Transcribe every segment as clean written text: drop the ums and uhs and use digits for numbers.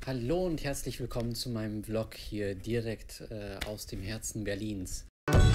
Hallo und herzlich willkommen zu meinem Vlog hier direkt aus dem Herzen Berlins.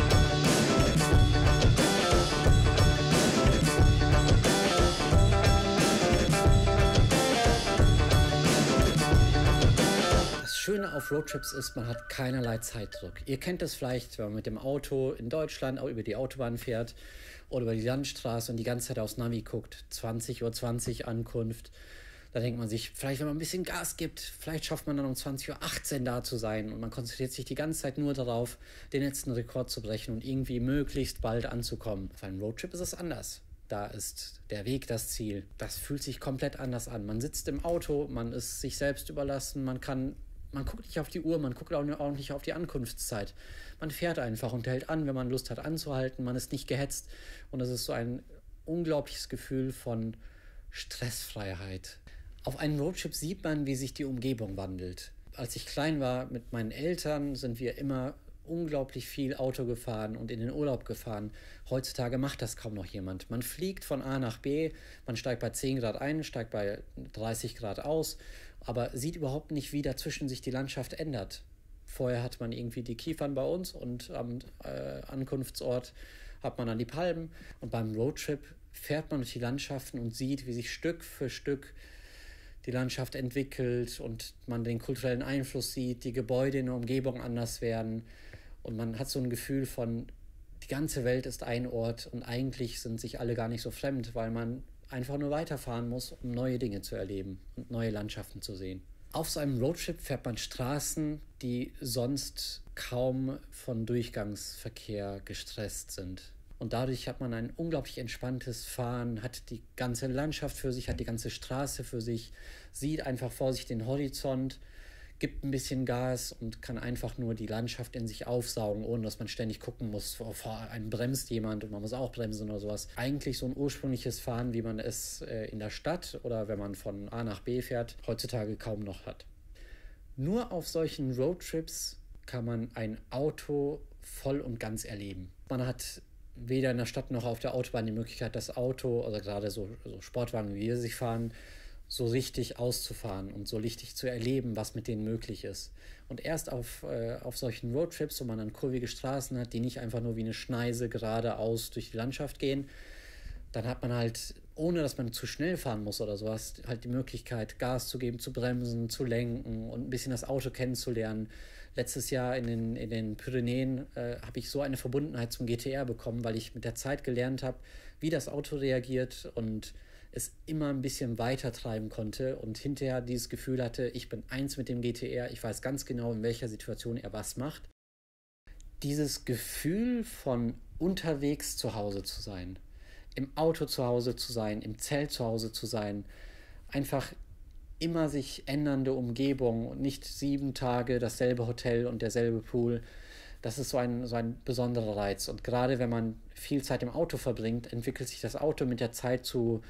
Das Schöne auf Roadtrips ist, man hat keinerlei Zeitdruck. Ihr kennt das vielleicht, wenn man mit dem Auto in Deutschland auch über die Autobahn fährt oder über die Landstraße und die ganze Zeit aufs Navi guckt. 20:20 Uhr Ankunft. Da denkt man sich, vielleicht wenn man ein bisschen Gas gibt, vielleicht schafft man dann um 20:18 Uhr da zu sein. Und man konzentriert sich die ganze Zeit nur darauf, den letzten Rekord zu brechen und irgendwie möglichst bald anzukommen. Auf einem Roadtrip ist es anders. Da ist der Weg das Ziel. Das fühlt sich komplett anders an. Man sitzt im Auto, man ist sich selbst überlassen, man guckt nicht auf die Uhr, man guckt auch nicht auf die Ankunftszeit. Man fährt einfach und hält an, wenn man Lust hat anzuhalten. Man ist nicht gehetzt. Und das ist so ein unglaubliches Gefühl von Stressfreiheit. Auf einem Roadtrip sieht man, wie sich die Umgebung wandelt. Als ich klein war mit meinen Eltern, sind wir immer unglaublich viel Auto gefahren und in den Urlaub gefahren. Heutzutage macht das kaum noch jemand. Man fliegt von A nach B, man steigt bei 10 Grad ein, steigt bei 30 Grad aus, aber sieht überhaupt nicht, wie dazwischen sich die Landschaft ändert. Vorher hat man irgendwie die Kiefern bei uns und am Ankunftsort hat man dann die Palmen. Und beim Roadtrip fährt man durch die Landschaften und sieht, wie sich Stück für Stück die Landschaft entwickelt und man den kulturellen Einfluss sieht, die Gebäude in der Umgebung anders werden und man hat so ein Gefühl von, die ganze Welt ist ein Ort und eigentlich sind sich alle gar nicht so fremd, weil man einfach nur weiterfahren muss, um neue Dinge zu erleben und neue Landschaften zu sehen. Auf so einem Roadtrip fährt man Straßen, die sonst kaum von Durchgangsverkehr gestresst sind. Und dadurch hat man ein unglaublich entspanntes Fahren, hat die ganze Landschaft für sich, hat die ganze Straße für sich, sieht einfach vor sich den Horizont, gibt ein bisschen Gas und kann einfach nur die Landschaft in sich aufsaugen, ohne dass man ständig gucken muss, vor einem bremst jemand und man muss auch bremsen oder sowas. Eigentlich so ein ursprüngliches Fahren, wie man es in der Stadt oder wenn man von A nach B fährt, heutzutage kaum noch hat. Nur auf solchen Roadtrips kann man ein Auto voll und ganz erleben. Man hat weder in der Stadt noch auf der Autobahn die Möglichkeit, das Auto, also gerade so Sportwagen, wie wir sich fahren, so richtig auszufahren und so richtig zu erleben, was mit denen möglich ist. Und erst auf solchen Roadtrips, wo man dann kurvige Straßen hat, die nicht einfach nur wie eine Schneise geradeaus durch die Landschaft gehen, dann hat man halt, ohne dass man zu schnell fahren muss oder sowas, halt die Möglichkeit, Gas zu geben, zu bremsen, zu lenken und ein bisschen das Auto kennenzulernen. Letztes Jahr in den Pyrenäen habe ich so eine Verbundenheit zum GTR bekommen, weil ich mit der Zeit gelernt habe, wie das Auto reagiert und es immer ein bisschen weiter treiben konnte und hinterher dieses Gefühl hatte, ich bin eins mit dem GTR, ich weiß ganz genau, in welcher Situation er was macht. Dieses Gefühl von unterwegs zu Hause zu sein, im Auto zu Hause zu sein, im Zelt zu Hause zu sein, einfach immer sich ändernde Umgebung und nicht 7 Tage dasselbe Hotel und derselbe Pool. Das ist so ein besonderer Reiz. Und gerade wenn man viel Zeit im Auto verbringt, entwickelt sich das Auto mit der Zeit zu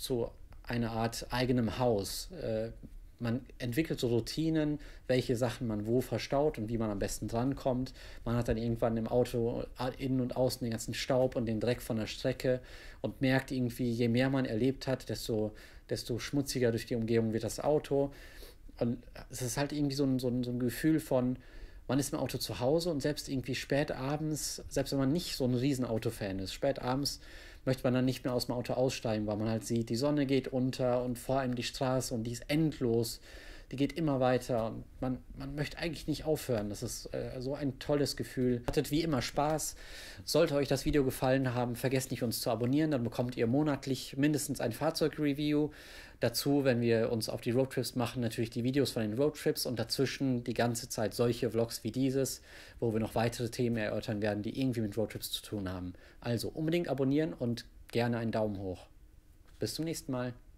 einer Art eigenem Haus. Man entwickelt so Routinen, welche Sachen man wo verstaut und wie man am besten drankommt. Man hat dann irgendwann im Auto innen und außen den ganzen Staub und den Dreck von der Strecke und merkt irgendwie, je mehr man erlebt hat, desto schmutziger durch die Umgebung wird das Auto. Und es ist halt irgendwie so ein Gefühl von, man ist im Auto zu Hause und selbst irgendwie spät abends, selbst wenn man nicht so ein Riesen-Auto-Fan ist, spät abends möchte man dann nicht mehr aus dem Auto aussteigen, weil man halt sieht, die Sonne geht unter und vor allem die Straße und die ist endlos, die geht immer weiter und man möchte eigentlich nicht aufhören. Das ist so ein tolles Gefühl. Hattet wie immer Spaß. Sollte euch das Video gefallen haben, vergesst nicht, uns zu abonnieren, dann bekommt ihr monatlich mindestens ein Fahrzeug-Review. Dazu, wenn wir uns auf die Roadtrips machen, natürlich die Videos von den Roadtrips und dazwischen die ganze Zeit solche Vlogs wie dieses, wo wir noch weitere Themen erörtern werden, die irgendwie mit Roadtrips zu tun haben. Also unbedingt abonnieren und gerne einen Daumen hoch. Bis zum nächsten Mal.